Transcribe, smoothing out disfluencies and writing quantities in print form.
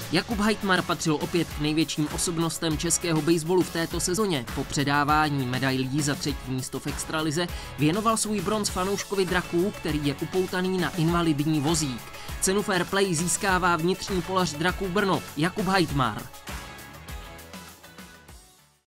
Jakub Heitmar patřil opět k největším osobnostem českého baseballu v této sezóně. Po předávání medailí za 3. místo v extralize věnoval svůj bronz fanouškovi Draků, který je upoutaný na invalidní vozík. Cenu Fair Play získává vnitřní polař Draků Brno Jakub Heitmar.